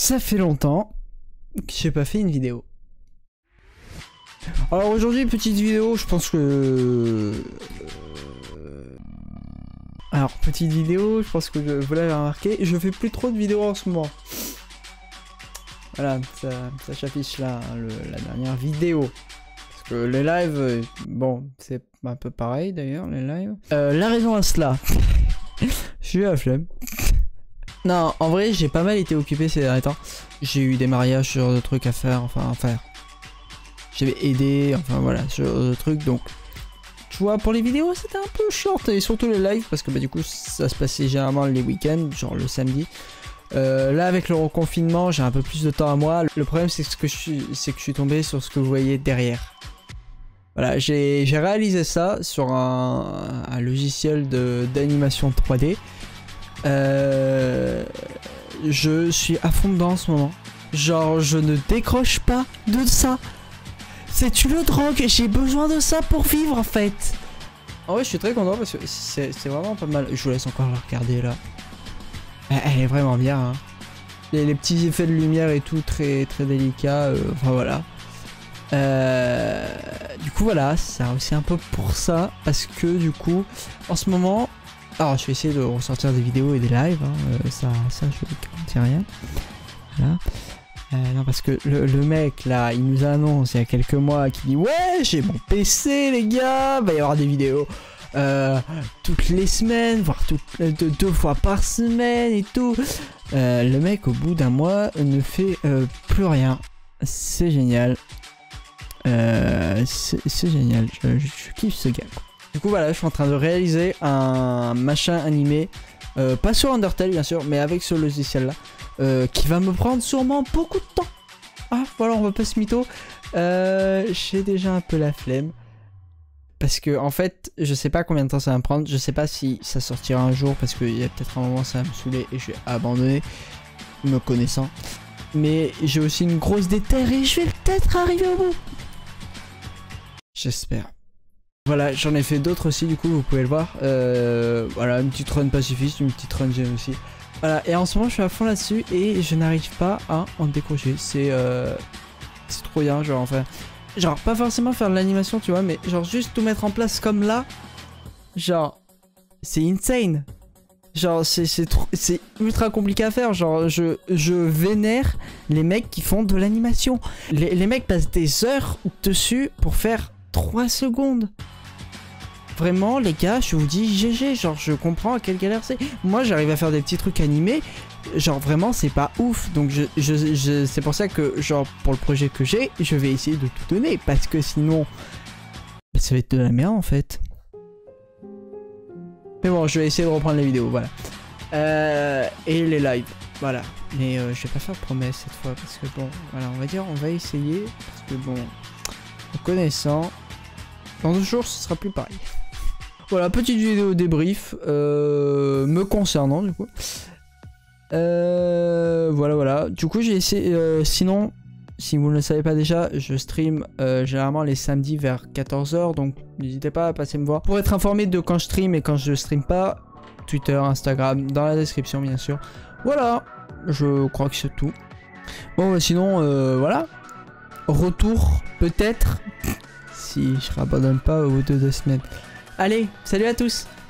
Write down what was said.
Ça fait longtemps que j'ai pas fait une vidéo. Alors aujourd'hui, petite vidéo, je pense que... Alors, petite vidéo, je pense que vous l'avez remarqué, je fais plus trop de vidéos en ce moment. Voilà, ça s'affiche là, la dernière vidéo. Parce que les lives, bon, c'est un peu pareil d'ailleurs, les lives. La raison à cela, j'ai eu la flemme. Non, en vrai, j'ai pas mal été occupé ces derniers temps. J'ai eu des mariages, ce genre de trucs à faire, enfin à faire. J'avais aidé, enfin voilà, ce genre de trucs, donc... Tu vois, pour les vidéos, c'était un peu short, et surtout les lives, parce que bah, du coup, ça se passait généralement les week-ends, genre le samedi. Là, avec le reconfinement, j'ai un peu plus de temps à moi. Le problème, c'est que je suis tombé sur ce que vous voyez derrière. Voilà, j'ai réalisé ça sur un logiciel d'animation 3D. Je suis à fond dedans en ce moment. Genre, je ne décroche pas de ça. C'est une drogue, j'ai besoin de ça pour vivre en fait. En vrai, je suis très content parce que c'est vraiment pas mal. Je vous laisse encore la regarder là. Elle est vraiment bien. Hein. Les petits effets de lumière et tout, très délicats. Enfin voilà. Du coup, voilà, ça aussi un peu pour ça. Parce que du coup, en ce moment. Alors, je vais essayer de ressortir des vidéos et des lives. Hein. Ça, je ne dis rien. Voilà. Non, parce que le mec là, il nous annonce il y a quelques mois qu'il dit ouais, j'ai mon PC les gars, va y avoir des vidéos toutes les semaines, voire deux fois par semaine et tout. Le mec au bout d'un mois ne fait plus rien. C'est génial. C'est génial, je kiffe ce gars. Du coup voilà, je suis en train de réaliser un machin animé, pas sur Undertale bien sûr, mais avec ce logiciel là. Qui va me prendre sûrement beaucoup de temps. Ah voilà, on va pas se mytho. J'ai déjà un peu la flemme. Parce que en fait, je sais pas combien de temps ça va me prendre. Je sais pas si ça sortira un jour. Parce qu'il y a peut-être un moment ça va me saouler et je vais abandonner. Me connaissant. Mais j'ai aussi une grosse déterre et je vais peut-être arriver au bout. J'espère. Voilà, j'en ai fait d'autres aussi du coup, vous pouvez le voir. Voilà, une petite run pacifiste, une petite run gem aussi. Voilà, et en ce moment je suis à fond là-dessus et je n'arrive pas à en décrocher. C'est trop bien, genre enfin... Genre pas forcément faire de l'animation, tu vois, mais genre juste tout mettre en place comme là. Genre, c'est insane. Genre c'est ultra compliqué à faire, genre je vénère les mecs qui font de l'animation. Les mecs passent des heures dessus pour faire 3 secondes. Vraiment les gars, je vous dis GG, genre je comprends à quelle galère c'est. Moi j'arrive à faire des petits trucs animés, genre vraiment c'est pas ouf. Donc c'est pour ça que genre pour le projet que j'ai, je vais essayer de tout donner. Parce que sinon, ça va être de la merde en fait. Mais bon, je vais essayer de reprendre les vidéos, voilà. Et les lives, voilà. Mais je vais pas faire de promesses cette fois parce que bon, voilà, on va dire, on va essayer. Parce que bon, en connaissant, dans 2 jours ce sera plus pareil. Voilà, petite vidéo débrief me concernant du coup. Voilà. Du coup j'ai essayé, sinon, si vous ne le savez pas déjà, je stream généralement les samedis vers 14 h. Donc n'hésitez pas à passer me voir. Pour être informé de quand je stream et quand je stream pas, Twitter, Instagram, dans la description bien sûr. Voilà, je crois que c'est tout. Bon bah, sinon, voilà. Retour peut-être, si je rabandonne pas au bout de 2 semaines. Allez, salut à tous!